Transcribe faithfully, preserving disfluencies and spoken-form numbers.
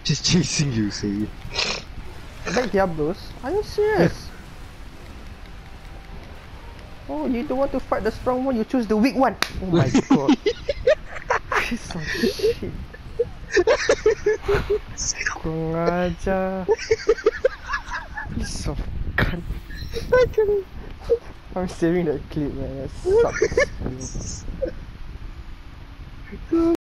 Just chasing you, see. Like Diablos? Are you serious? Oh, you don't want to fight the strong one, you choose the weak one. Oh my god. Piece of shit. Kurang ajar. Piece of cunt. I'm saving that clip, man. That sucks.